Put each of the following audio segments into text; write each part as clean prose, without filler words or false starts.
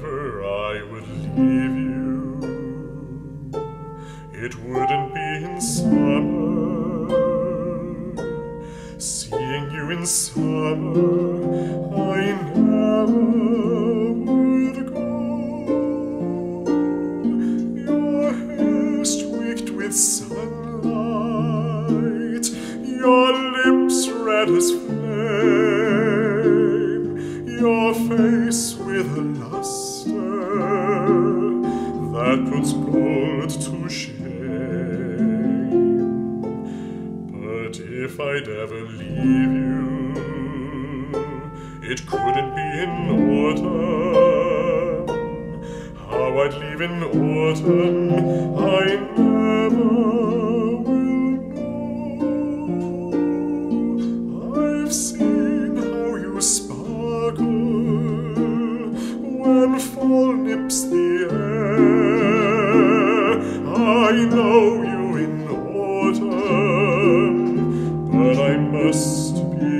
ever I would leave you, it wouldn't be in summer. Seeing you in summer, I never would go. Your hair streaked with sunlight, your lips red as flame, your face with a luster that puts gold to shame. But if I'd ever leave you, it couldn't be in autumn. How I'd leave in autumn, I never will know. I've seen how you sparkle when fall nips the air. I know you in autumn, but I must be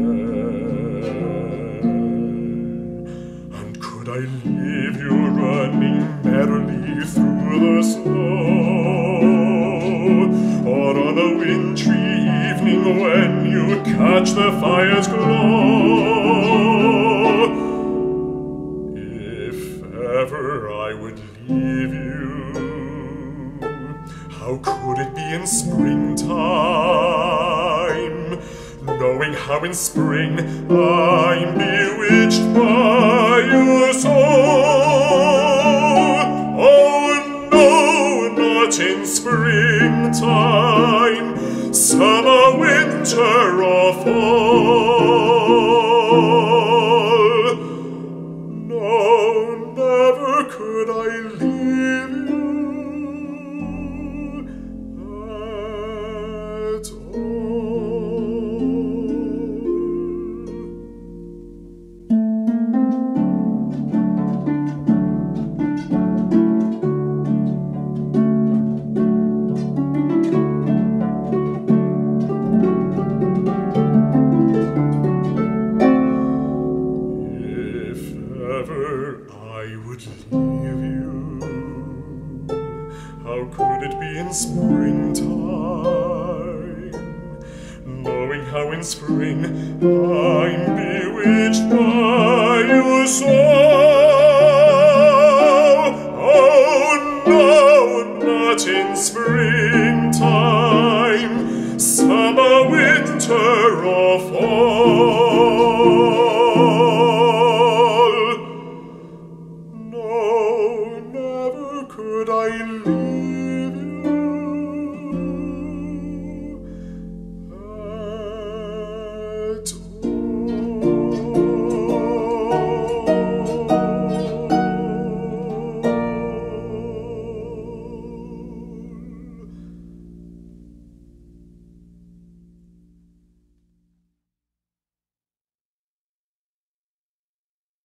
there. And could I leave you running merrily through the snow, or on a wintry evening when you catch the fire's glow? If ever I would leave you, how could it be in springtime, knowing how in spring I'm bewitched by your soul? Oh no, not in springtime, summer, winter, or fall. No, never could I leave you at I would leave you, how could it be in springtime, knowing how in spring I'm bewitched by your soul?